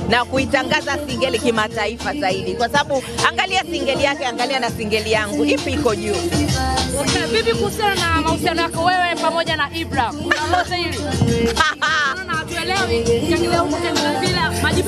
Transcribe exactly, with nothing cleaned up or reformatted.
na kuitangaza singeli kimataifa zaidi, kwa sababu angalia singeli yake, angalia na singeli yangu, ipi iko juu. Okay, vipi kuhusiana na mahusiano yako wewe pamoja na Ibra? Kuna lote hili? Naona hatuelewi, ukiangalia huko tena bila majibu